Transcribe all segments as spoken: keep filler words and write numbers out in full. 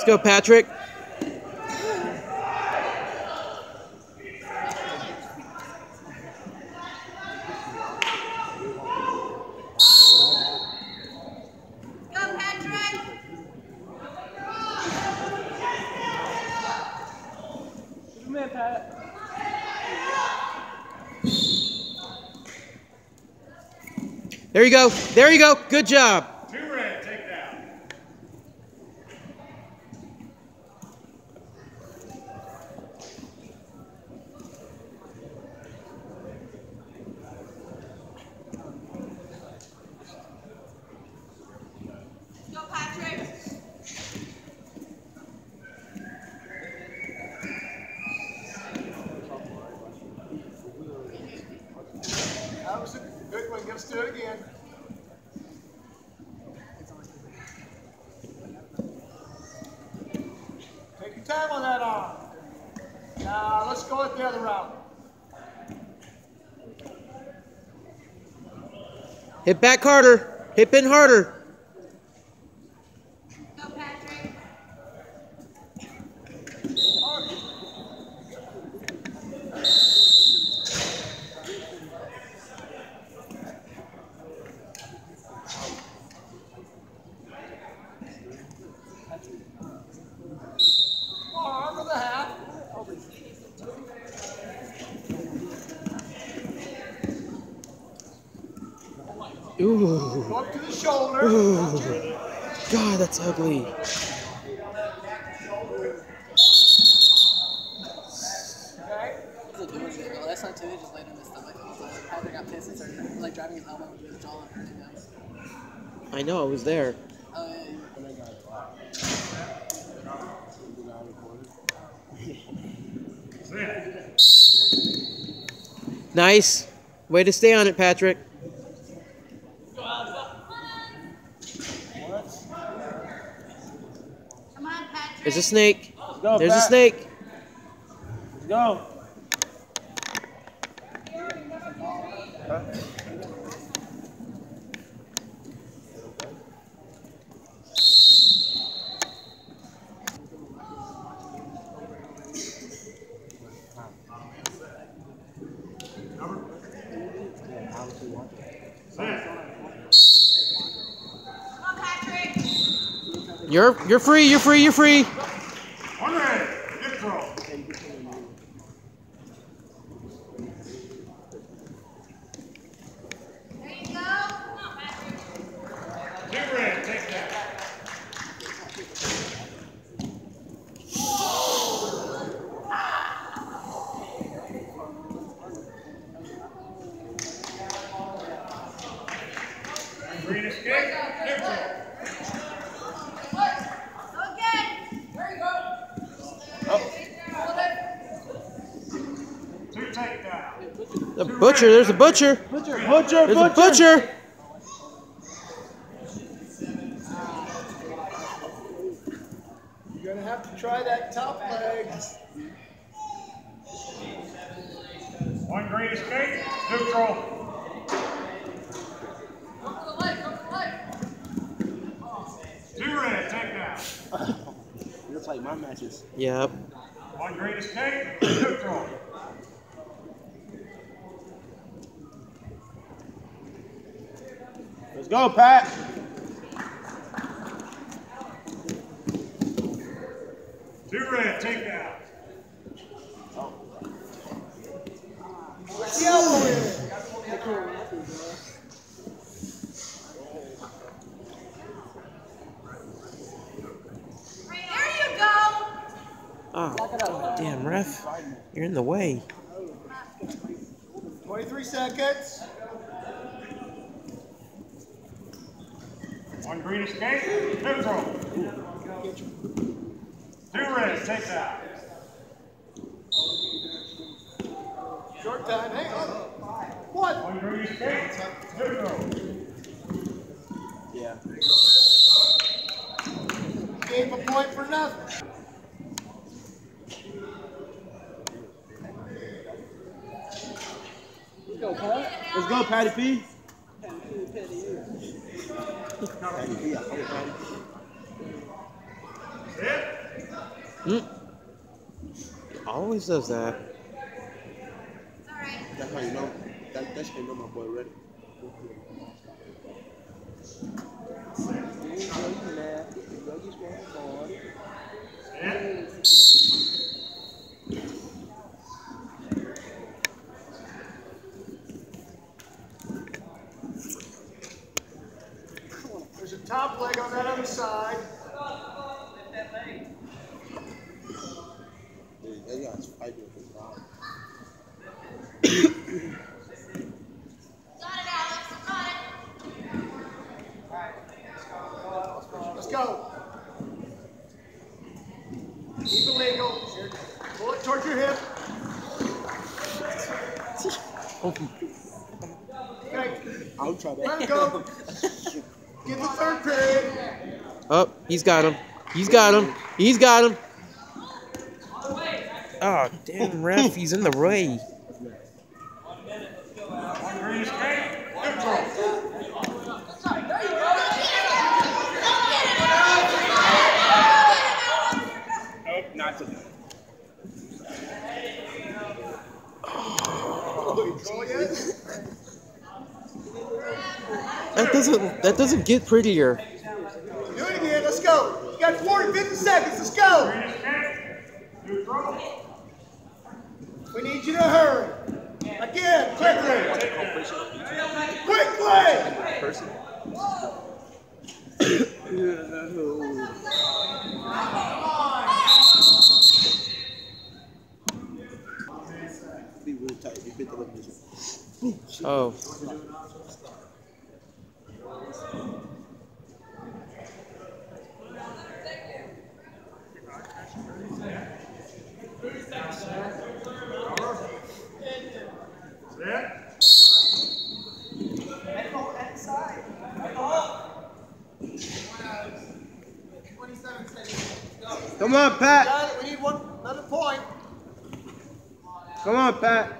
go, Patrick. There you go. There you go. Good job. Two red, take down. Go, Patrick. That was a good one. Let's do it again. Take your time on that arm. Now let's go with the other route. Hit back harder. Hit pin harder. Go, Patrick. Arm with a half. Ooh. Go up to the shoulder. Ooh. God, that's ugly. Okay. The last time too, he just laid on his stomach. Like, Patrick got pissed and started like driving his elbow into his jaw and hurting him. I know, I was there. Oh yeah. Nice. Way to stay on it, Patrick. Come on, Patrick. There's a snake. Go, There's a Pat. snake. Let's go. Come on, Patrick. You're you're free. You're free. You're free. One red. Good throw. There you go. Come on, Patrick. Two red, take that. Green escape. Good throw. Go again. There you go. Two takedown. The butcher. There's a butcher. Butcher, butcher, There's a butcher. You're gonna have to try that top leg. One green escape. Neutral. Two red, takedown. Looks like my matches. Yep. One green escape. Neutral. Let's go, Pat. Two red, takedown. Where's the elbow in? There you go. Oh, damn, ref. You're in the way. twenty-three seconds. One green escape. Neutral. Two red, takedown. Short time, hang on. One. One green escape. Neutral. Yeah. Gave a point for nothing. Let's go, Pat. Let's go, Patty P. Patty P. Patty P, I hope Patty. Sit. Mm. He always does that. It's all right. That's how you know. That, that's how you know my boy ready. There's a top leg on that other side. Dude, that guy's fighting with his body. Got it, Alex. Got it. Let's go. Keep it legal. Pull it towards your hip. Okay. I'll try that. Let it go. Get the third period. Oh, he's got him. He's got him. He's got him. Oh, damn ref, he's in the way. Nope, not today. Control yet? That doesn't that doesn't get prettier. Do it again. Let's go. You got forty, fifty seconds. Let's go. We need you to hurry. Again, quickly. Quickly. Be really tight. Be bit the left mission. Oh. Come on, Pat. Got it. We need one another point. Come on, Pat.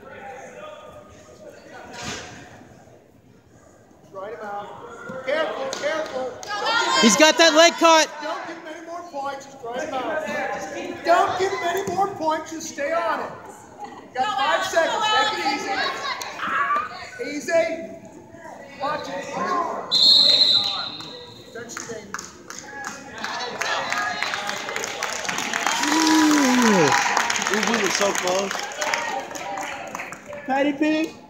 Right him out. Careful, careful. He's got that leg caught. Don't give him any more points. Just right him out. Don't give him any more points. Just stay on it. You got five seconds. Take it easy. Easy. Watch it. Watch it. Touch the game. We were so close. Patty P.